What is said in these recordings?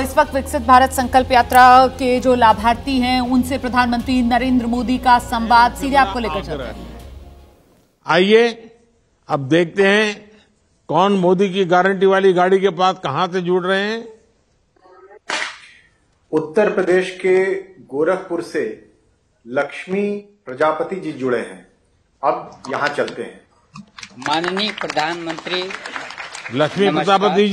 इस वक्त विकसित भारत संकल्प यात्रा के जो लाभार्थी हैं उनसे प्रधानमंत्री नरेंद्र मोदी का संवाद सीधे आपको लेकर चलते हैं। आइए अब देखते हैं कौन मोदी की गारंटी वाली गाड़ी के पास कहां से जुड़ रहे हैं। उत्तर प्रदेश के गोरखपुर से लक्ष्मी प्रजापति जी जुड़े हैं। अब यहां चलते हैं। माननीय प्रधानमंत्री लक्ष्मी प्रजापति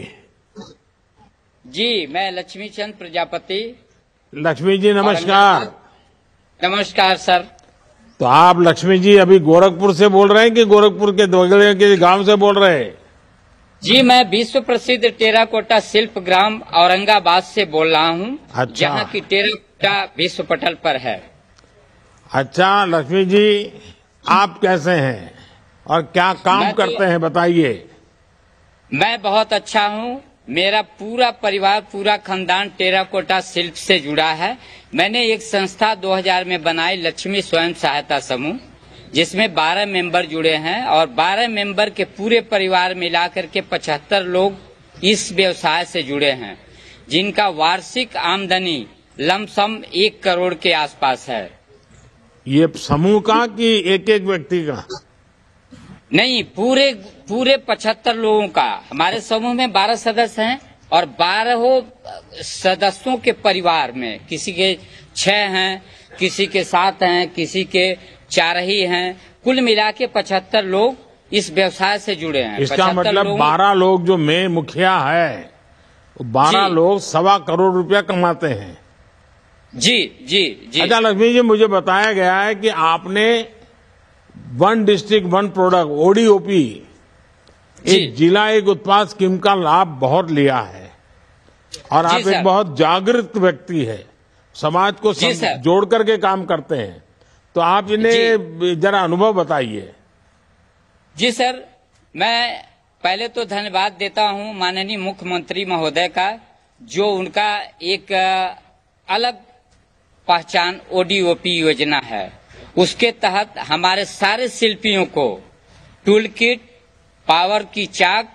जी, मैं लक्ष्मी चंद प्रजापति। लक्ष्मी जी नमस्कार। नमस्कार सर। तो आप लक्ष्मी जी अभी गोरखपुर से बोल रहे हैं कि गोरखपुर के बगल के गांव से बोल रहे हैं? जी, मैं विश्व प्रसिद्ध टेराकोटा शिल्प ग्राम औरंगाबाद से बोल रहा हूँ। अच्छा। जहाँ की टेराकोटा विश्व पटल पर है। अच्छा लक्ष्मी जी, आप कैसे हैं और क्या काम करते हैं बताइए। मैं बहुत अच्छा हूँ। मेरा पूरा परिवार, पूरा खानदान टेराकोटा शिल्प से जुड़ा है। मैंने एक संस्था 2000 में बनाई, लक्ष्मी स्वयं सहायता समूह, जिसमें 12 मेंबर जुड़े हैं और 12 मेंबर के पूरे परिवार मिलाकर के 75 लोग इस व्यवसाय से जुड़े हैं, जिनका वार्षिक आमदनी लमसम 1 करोड़ के आसपास है। ये समूह का कि एक एक व्यक्ति का? नहीं, पूरे 75 लोगों का। हमारे समूह में 12 सदस्य हैं और 12 सदस्यों के परिवार में किसी के 6 हैं, किसी के 7 हैं, किसी के 4 ही हैं। कुल मिला के 75 लोग इस व्यवसाय से जुड़े हैं। इसका मतलब 12 लोग जो मैं मुखिया है, 12 लोग 1.25 करोड़ रुपया कमाते हैं। जी जी जी। अच्छा लक्ष्मी जी, मुझे बताया गया है कि आपने 1 डिस्ट्रिक्ट 1 प्रोडक्ट ODOP एक जिला एक उत्पाद स्कीम का लाभ बहुत लिया है और आप एक बहुत जागृत व्यक्ति है, समाज को जोड़ करके काम करते हैं। तो आप इन्हें जरा अनुभव बताइए। जी सर, मैं पहले तो धन्यवाद देता हूं माननीय मुख्यमंत्री महोदय का, जो उनका एक अलग पहचान ODOP योजना है। उसके तहत हमारे सारे शिल्पियों को टूल किट, पावर की चाक,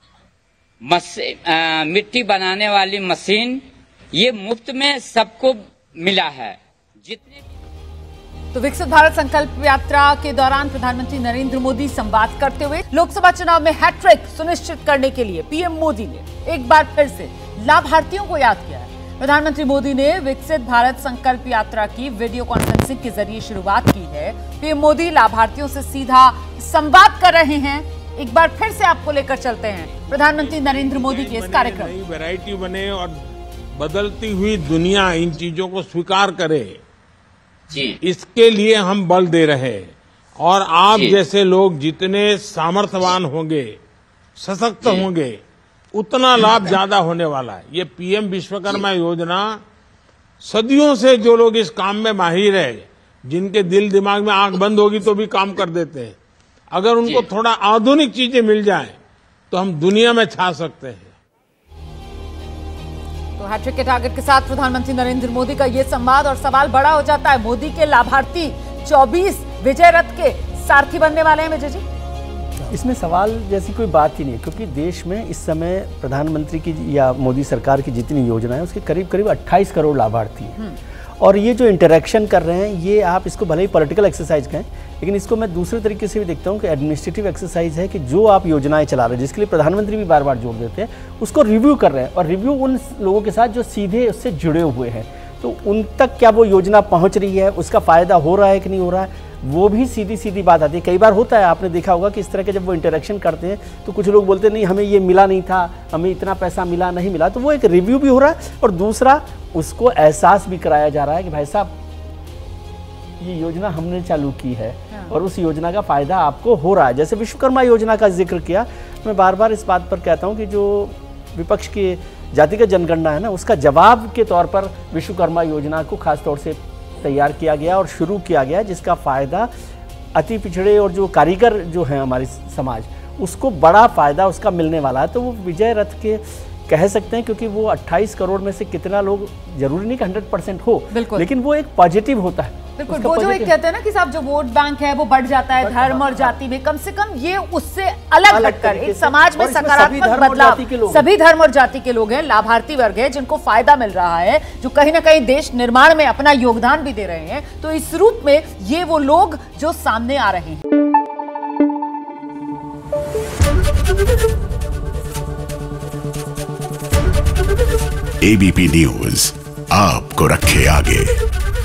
मिट्टी बनाने वाली मशीन, ये मुफ्त में सबको मिला है। जितने तो विकसित भारत संकल्प यात्रा के दौरान प्रधानमंत्री नरेंद्र मोदी संवाद करते हुए लोकसभा चुनाव में हैट्रिक सुनिश्चित करने के लिए पीएम मोदी ने एक बार फिर से लाभार्थियों को याद किया है। प्रधानमंत्री मोदी ने विकसित भारत संकल्प यात्रा की वीडियो कॉन्फ्रेंसिंग के जरिए शुरुआत की है। पीएम मोदी लाभार्थियों से सीधा संवाद कर रहे हैं। एक बार फिर से आपको लेकर चलते हैं प्रधानमंत्री नरेंद्र मोदी के इस कार्यक्रम। नई वैरायटी बने और बदलती हुई दुनिया इन चीजों को स्वीकार करे जी, इसके लिए हम बल दे रहे हैं। और आप जैसे लोग जितने सामर्थ्यवान होंगे, सशक्त होंगे, उतना लाभ ज्यादा होने वाला है। ये पीएम विश्वकर्मा योजना, सदियों से जो लोग इस काम में माहिर है, जिनके दिल दिमाग में आंख बंद होगी तो भी काम कर देते हैं, अगर उनको थोड़ा आधुनिक चीजें मिल जाएं तो हम दुनिया में छा सकते हैं। तो हैट्रिक के टारगेट के साथ प्रधानमंत्री नरेंद्र मोदी का ये संवाद, और सवाल बड़ा हो जाता है, मोदी के लाभार्थी 24 विजय रथ के सारथी बनने वाले हैं। विजय जी, इसमें सवाल जैसी कोई बात ही नहीं, क्योंकि देश में इस समय प्रधानमंत्री की या मोदी सरकार की जितनी योजना है उसके करीब करीब 28 करोड़ लाभार्थी हैं। और ये जो इंटरेक्शन कर रहे हैं, ये आप इसको भले ही पॉलिटिकल एक्सरसाइज कहें, लेकिन इसको मैं दूसरे तरीके से भी देखता हूँ कि एडमिनिस्ट्रेटिव एक्सरसाइज है कि जो आप योजनाएं चला रहे हैं, जिसके लिए प्रधानमंत्री भी बार बार जोर देते हैं, उसको रिव्यू कर रहे हैं। और रिव्यू उन लोगों के साथ जो सीधे उससे जुड़े हुए हैं, तो उन तक क्या वो योजना पहुँच रही है, उसका फ़ायदा हो रहा है कि नहीं हो रहा है, वो भी सीधी सीधी बात आती है। कई बार होता है, आपने देखा होगा कि इस तरह के जब वो इंटरेक्शन करते हैं तो कुछ लोग बोलते नहीं, हमें ये मिला नहीं था, हमें इतना पैसा मिला नहीं मिला। तो वो एक रिव्यू भी हो रहा है और दूसरा उसको एहसास भी कराया जा रहा है कि भाई साहब ये योजना हमने चालू की है और उस योजना का फ़ायदा आपको हो रहा है। जैसे विश्वकर्मा योजना का जिक्र किया, मैं बार बार इस बात पर कहता हूँ कि जो विपक्ष की जातिगत जनगणना है ना, उसका जवाब के तौर पर विश्वकर्मा योजना को खास तौर से तैयार किया गया और शुरू किया गया, जिसका फ़ायदा अति पिछड़े और जो कारीगर जो हैं हमारे समाज, उसको बड़ा फ़ायदा उसका मिलने वाला है। तो वो विजय रथ के कह सकते हैं, क्योंकि वो 28 करोड़ में से कितना लोग, जरूरी नहीं कि 100% हो, बिल्कुल, लेकिन वो एक पॉजिटिव होता है। बिल्कुल, वो जो एक कहते हैं ना कि साहब जो वोट बैंक है वो बढ़ जाता है धर्म और जाति में, कम से कम ये उससे अलग हटकर एक समाज में सकारात्मक बदलाव, सभी धर्म और जाति के लोग हैं, लाभार्थी वर्ग है जिनको फायदा मिल रहा है, जो कहीं ना कहीं देश निर्माण में अपना योगदान भी दे रहे हैं। तो इस रूप में ये वो लोग जो सामने आ रहे हैं। एबीपी न्यूज आपको रखे आगे।